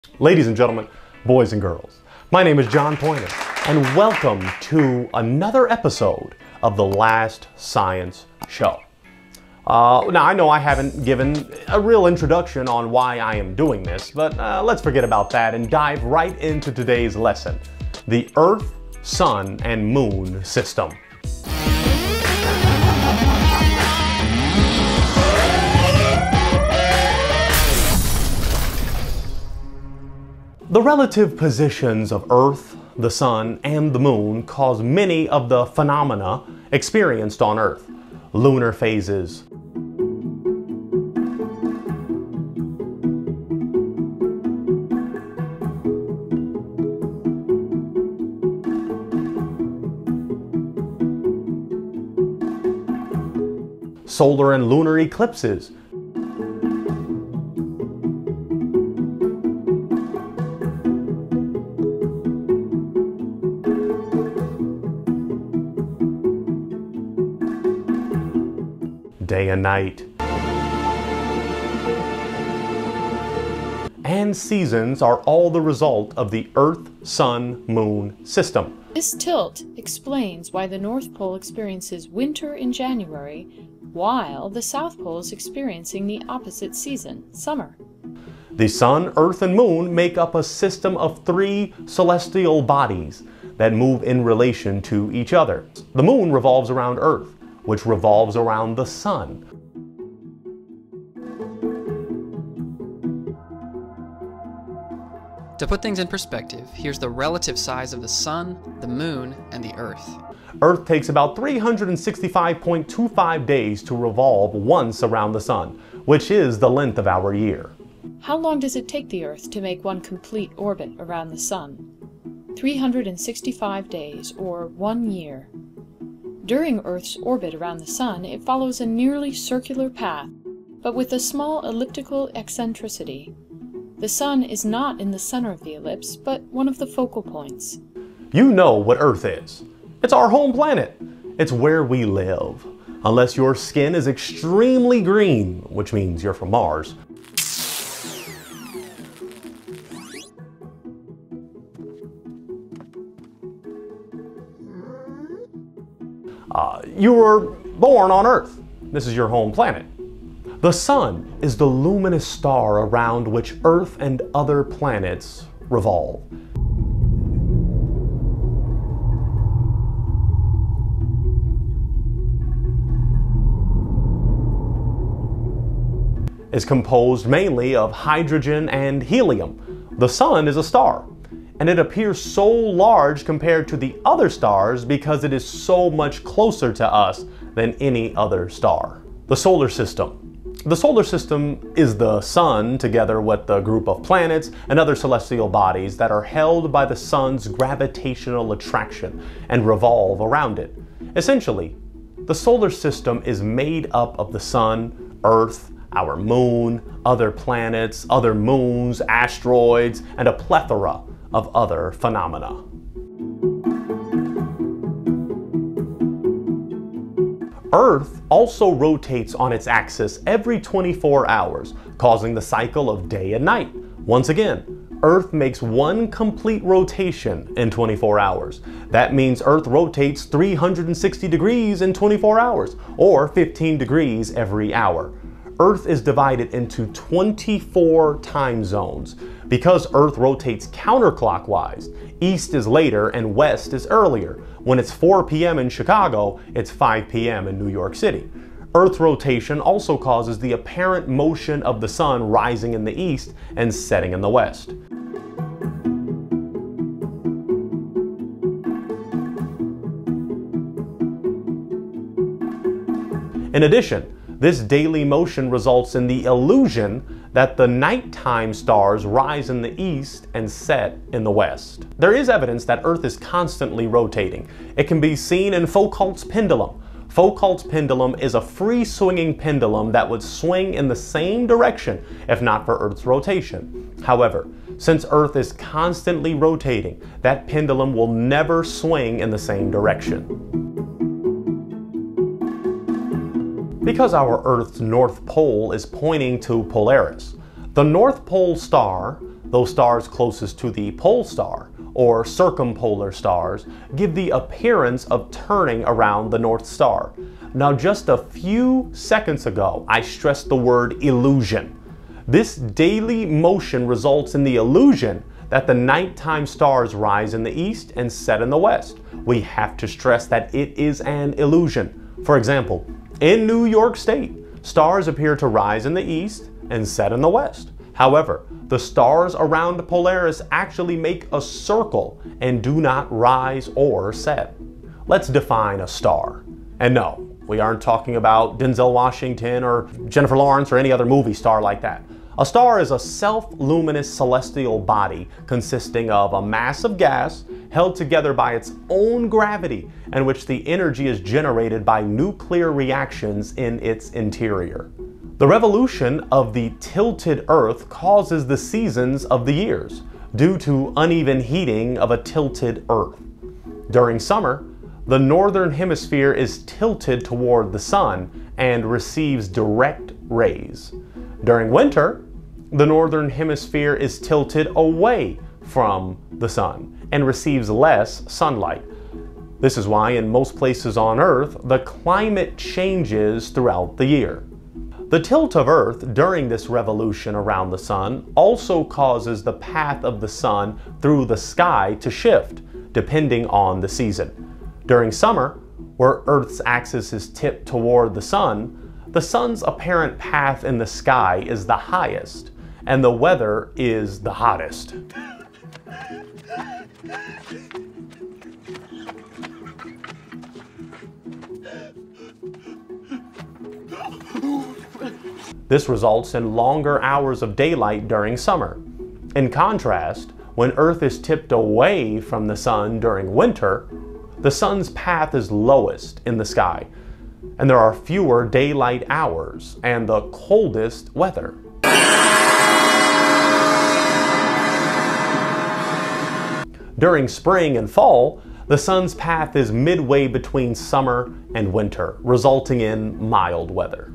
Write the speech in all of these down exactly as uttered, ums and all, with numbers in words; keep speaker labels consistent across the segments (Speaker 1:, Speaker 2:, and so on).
Speaker 1: Ladies and gentlemen, boys and girls, my name is John Pointer, and welcome to another episode of The Last Science Show. Uh, now, I know I haven't given a real introduction on why I am doing this, but uh, let's forget about that and dive right into today's lesson, the Earth, Sun, and Moon system. The relative positions of Earth, the Sun, and the Moon cause many of the phenomena experienced on Earth. Lunar phases, solar and lunar eclipses, day and night, and seasons are all the result of the Earth-Sun-Moon system.
Speaker 2: This tilt explains why the North Pole experiences winter in January, while the South Pole is experiencing the opposite season, summer.
Speaker 1: The Sun, Earth, and Moon make up a system of three celestial bodies that move in relation to each other. The Moon revolves around Earth, which revolves around the Sun.
Speaker 3: To put things in perspective, here's the relative size of the Sun, the Moon, and the Earth.
Speaker 1: Earth takes about three hundred sixty-five point two five days to revolve once around the Sun, which is the length of our year.
Speaker 2: How long does it take the Earth to make one complete orbit around the Sun? three hundred sixty-five days, or one year. During Earth's orbit around the Sun, it follows a nearly circular path, but with a small elliptical eccentricity. The Sun is not in the center of the ellipse, but one of the focal points.
Speaker 1: You know what Earth is. It's our home planet. It's where we live. Unless your skin is extremely green, which means you're from Mars. Uh, you were born on Earth. This is your home planet. The Sun is the luminous star around which Earth and other planets revolve. It's composed mainly of hydrogen and helium. The Sun is a star, and it appears so large compared to the other stars because it is so much closer to us than any other star. The solar system. The solar system is the Sun together with the group of planets and other celestial bodies that are held by the Sun's gravitational attraction and revolve around it. Essentially, the solar system is made up of the Sun, Earth, our Moon, other planets, other moons, asteroids, and a plethora of other phenomena. Earth also rotates on its axis every twenty-four hours, causing the cycle of day and night. Once again, Earth makes one complete rotation in twenty-four hours. That means Earth rotates three hundred sixty degrees in twenty-four hours, or fifteen degrees every hour. Earth is divided into twenty-four time zones. Because Earth rotates counterclockwise, east is later and west is earlier. When it's four p m in Chicago, it's five p m in New York City. Earth rotation also causes the apparent motion of the Sun rising in the east and setting in the west. In addition, this daily motion results in the illusion that the nighttime stars rise in the east and set in the west. There is evidence that Earth is constantly rotating. It can be seen in Foucault's pendulum. Foucault's pendulum is a free-swinging pendulum that would swing in the same direction if not for Earth's rotation. However, since Earth is constantly rotating, that pendulum will never swing in the same direction. Because our Earth's North Pole is pointing to Polaris, the North Pole star, Those stars closest to the pole star, or circumpolar stars, give the appearance of turning around the North Star. Now, just a few seconds ago, I stressed the word illusion. This daily motion results in the illusion that the nighttime stars rise in the east and set in the west. We have to stress that it is an illusion. For example, in New York State, stars appear to rise in the east and set in the west. However, the stars around Polaris actually make a circle and do not rise or set. Let's define a star. And no, we aren't talking about Denzel Washington or Jennifer Lawrence or any other movie star like that. A star is a self-luminous celestial body consisting of a mass of gas held together by its own gravity, in which the energy is generated by nuclear reactions in its interior. The revolution of the tilted Earth causes the seasons of the years due to uneven heating of a tilted Earth. During summer, the northern hemisphere is tilted toward the sun and receives direct rays. During winter, the northern hemisphere is tilted away from the sun and receives less sunlight. This is why in most places on Earth, the climate changes throughout the year. The tilt of Earth during this revolution around the sun also causes the path of the sun through the sky to shift, depending on the season. During summer, where Earth's axis is tipped toward the sun, the sun's apparent path in the sky is the highest, and the weather is the hottest. This results in longer hours of daylight during summer. In contrast, when Earth is tipped away from the sun during winter, the sun's path is lowest in the sky, and there are fewer daylight hours and the coldest weather. During spring and fall, the sun's path is midway between summer and winter, resulting in mild weather.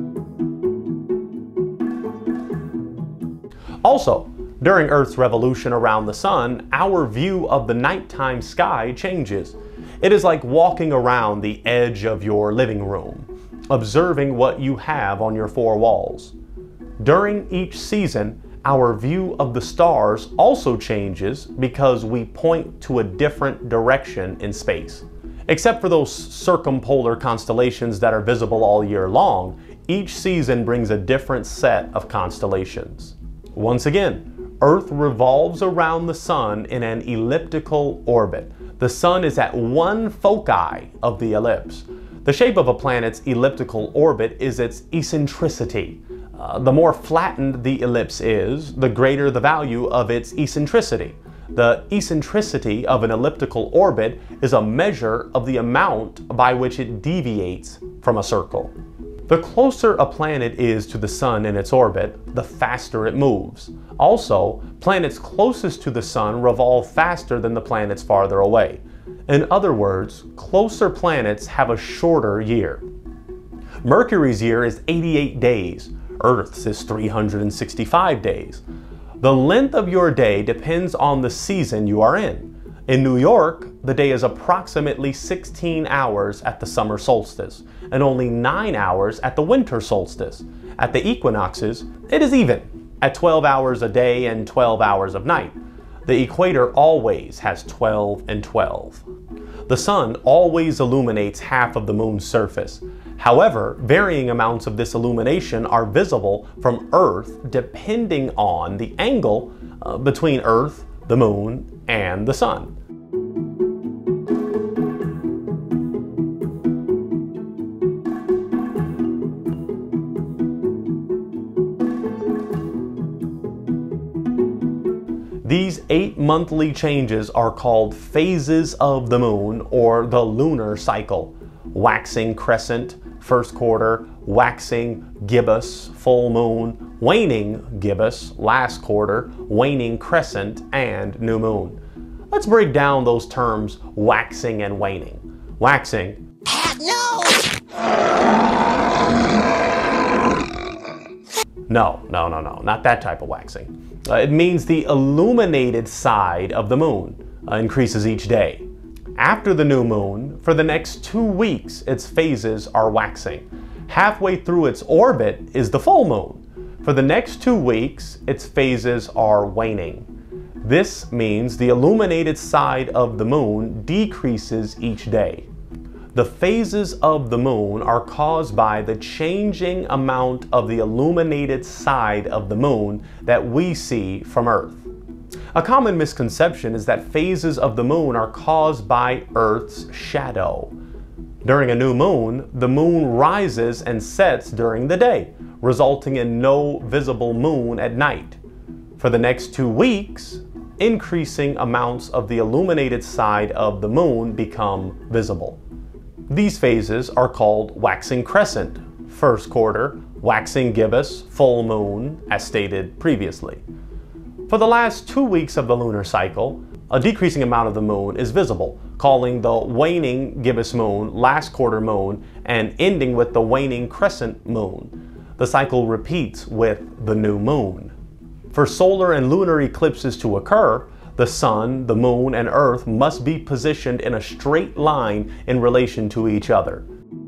Speaker 1: Also, during Earth's revolution around the sun, our view of the nighttime sky changes. It is like walking around the edge of your living room, observing what you have on your four walls. During each season, our view of the stars also changes because we point to a different direction in space. Except for those circumpolar constellations that are visible all year long, each season brings a different set of constellations. Once again, Earth revolves around the sun in an elliptical orbit. The sun is at one foci of the ellipse. The shape of a planet's elliptical orbit is its eccentricity. Uh, the more flattened the ellipse is, the greater the value of its eccentricity. The eccentricity of an elliptical orbit is a measure of the amount by which it deviates from a circle. The closer a planet is to the sun in its orbit, the faster it moves. Also, planets closest to the sun revolve faster than the planets farther away. In other words, closer planets have a shorter year. Mercury's year is eighty-eight days. Earth's is three hundred sixty-five days. The length of your day depends on the season you are in. In New York, the day is approximately sixteen hours at the summer solstice, and only nine hours at the winter solstice. At the equinoxes, it is even, at twelve hours a day and twelve hours of night. The equator always has twelve and twelve. The sun always illuminates half of the moon's surface. However, varying amounts of this illumination are visible from Earth depending on the angle uh, between Earth, the moon, and the sun. These eight monthly changes are called phases of the moon, or the lunar cycle. Waxing crescent, first quarter, waxing gibbous, full moon, waning gibbous, last quarter, waning crescent, and new moon. Let's break down those terms waxing and waning. Waxing.
Speaker 4: No!
Speaker 1: No, no, no, no, not that type of waxing. Uh, it means the illuminated side of the moon uh, increases each day. After the new moon, for the next two weeks, its phases are waxing. Halfway through its orbit is the full moon. For the next two weeks, its phases are waning. This means the illuminated side of the moon decreases each day. The phases of the moon are caused by the changing amount of the illuminated side of the moon that we see from Earth. A common misconception is that phases of the moon are caused by Earth's shadow. During a new moon, the moon rises and sets during the day, resulting in no visible moon at night. For the next two weeks, increasing amounts of the illuminated side of the moon become visible. These phases are called waxing crescent, first quarter, waxing gibbous, full moon, as stated previously. For the last two weeks of the lunar cycle, a decreasing amount of the moon is visible, calling the waning gibbous moon last quarter moon and ending with the waning crescent moon. The cycle repeats with the new moon. For solar and lunar eclipses to occur, the sun, the moon, and Earth must be positioned in a straight line in relation to each other.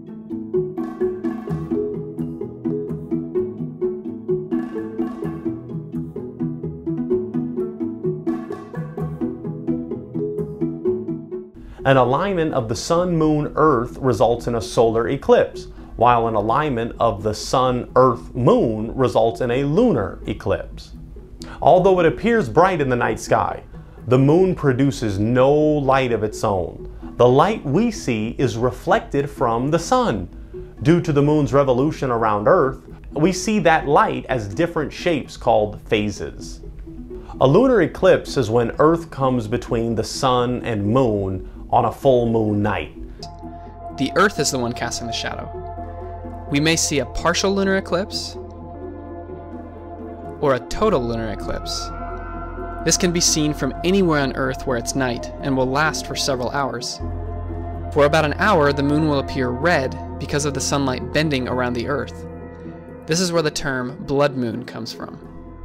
Speaker 1: An alignment of the sun, moon, Earth results in a solar eclipse, while an alignment of the sun, Earth, moon results in a lunar eclipse. Although it appears bright in the night sky, the moon produces no light of its own. The light we see is reflected from the sun. Due to the moon's revolution around Earth, we see that light as different shapes called phases. A lunar eclipse is when Earth comes between the sun and moon on a full moon night.
Speaker 3: The Earth is the one casting the shadow. We may see a partial lunar eclipse or a total lunar eclipse. This can be seen from anywhere on Earth where it's night and will last for several hours. For about an hour, the moon will appear red because of the sunlight bending around the Earth. This is where the term blood moon comes from.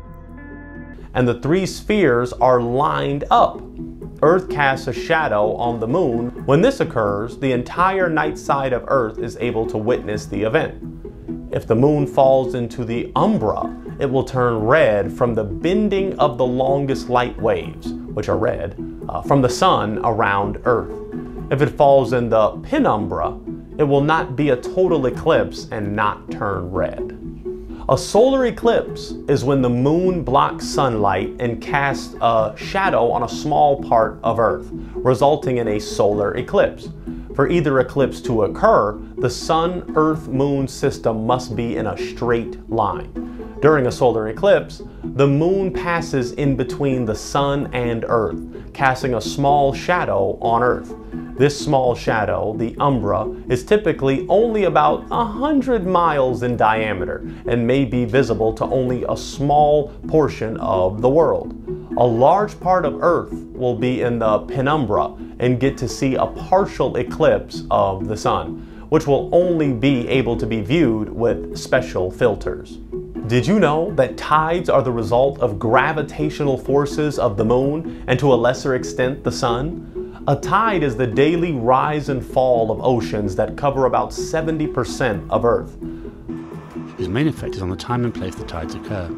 Speaker 1: And the three spheres are lined up. Earth casts a shadow on the moon. When this occurs, the entire night side of Earth is able to witness the event. If the moon falls into the umbra, it will turn red from the bending of the longest light waves, which are red, uh, from the sun around Earth. If it falls in the penumbra, it will not be a total eclipse and not turn red. A solar eclipse is when the moon blocks sunlight and casts a shadow on a small part of Earth, resulting in a solar eclipse. For either eclipse to occur, the sun, Earth, moon system must be in a straight line. During a solar eclipse, the moon passes in between the sun and Earth, casting a small shadow on Earth. This small shadow, the umbra, is typically only about one hundred miles in diameter and may be visible to only a small portion of the world. A large part of Earth will be in the penumbra and get to see a partial eclipse of the sun, which will only be able to be viewed with special filters. Did you know that tides are the result of gravitational forces of the moon and to a lesser extent the sun? A tide is the daily rise and fall of oceans that cover about seventy percent of Earth.
Speaker 4: Whose main effect is on the time and place the tides occur.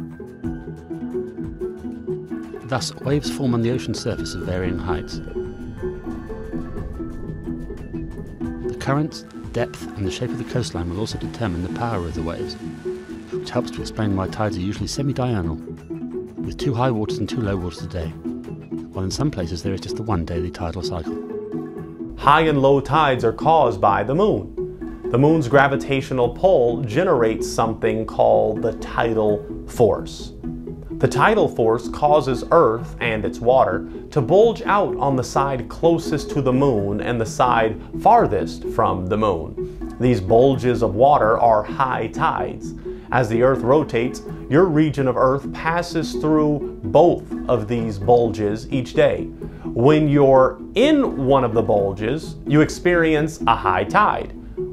Speaker 4: Thus, waves form on the ocean surface of varying heights. The currents, depth, and the shape of the coastline will also determine the power of the waves, which helps to explain why tides are usually semi-diurnal, with two high waters and two low waters a day, while in some places there is just the one daily tidal cycle.
Speaker 1: High and low tides are caused by the moon. The moon's gravitational pull generates something called the tidal force. The tidal force causes Earth and its water to bulge out on the side closest to the moon and the side farthest from the moon. These bulges of water are high tides. As the Earth rotates, your region of Earth passes through both of these bulges each day. When you're in one of the bulges, you experience a high tide.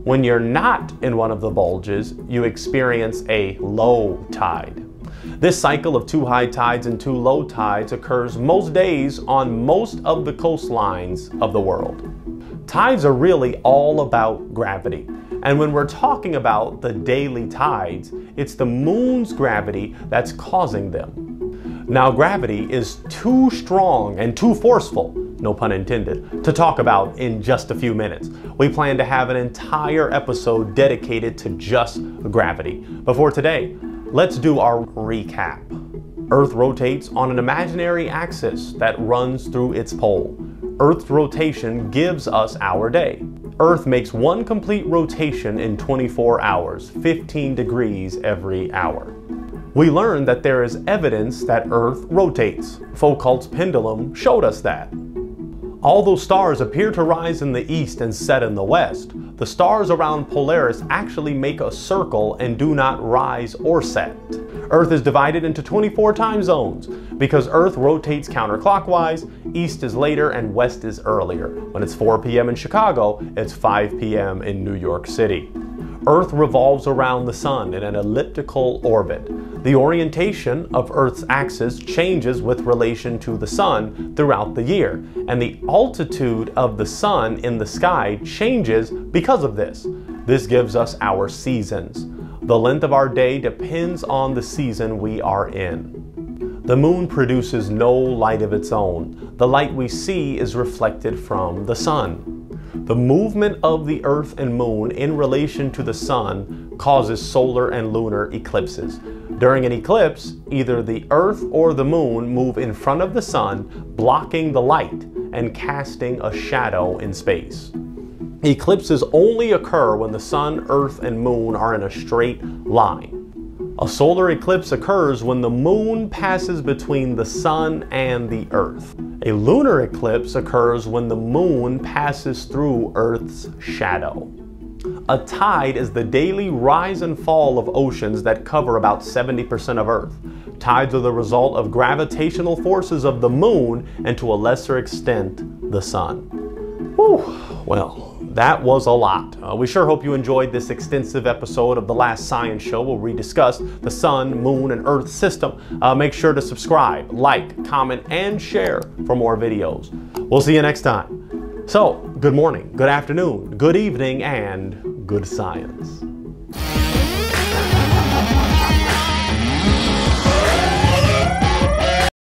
Speaker 1: When you're not in one of the bulges, you experience a low tide. This cycle of two high tides and two low tides occurs most days on most of the coastlines of the world. Tides are really all about gravity. And when we're talking about the daily tides, it's the moon's gravity that's causing them. Now, gravity is too strong and too forceful, no pun intended, to talk about in just a few minutes. We plan to have an entire episode dedicated to just gravity. But for today, let's do our recap. Earth rotates on an imaginary axis that runs through its pole. Earth's rotation gives us our day. Earth makes one complete rotation in twenty-four hours, fifteen degrees every hour. We learned that there is evidence that Earth rotates. Foucault's pendulum showed us that. Although stars appear to rise in the east and set in the west, the stars around Polaris actually make a circle and do not rise or set. Earth is divided into twenty-four time zones because Earth rotates counterclockwise. East is later and west is earlier. When it's four p m in Chicago, it's five p m in New York City. Earth revolves around the sun in an elliptical orbit. The orientation of Earth's axis changes with relation to the sun throughout the year, and the altitude of the sun in the sky changes because of this. This gives us our seasons. The length of our day depends on the season we are in. The moon produces no light of its own. The light we see is reflected from the sun. The movement of the Earth and Moon in relation to the Sun causes solar and lunar eclipses. During an eclipse, either the Earth or the Moon move in front of the Sun, blocking the light and casting a shadow in space. Eclipses only occur when the Sun, Earth, and Moon are in a straight line. A solar eclipse occurs when the Moon passes between the Sun and the Earth. A lunar eclipse occurs when the Moon passes through Earth's shadow. A tide is the daily rise and fall of oceans that cover about seventy percent of Earth. Tides are the result of gravitational forces of the Moon and to a lesser extent, the Sun. Whew, well. That was a lot. Uh, we sure hope you enjoyed this extensive episode of The Last Science Show where we discussed the Sun, Moon, and Earth system. Uh, make sure to subscribe, like, comment, and share for more videos. We'll see you next time. So, good morning, good afternoon, good evening, and good science.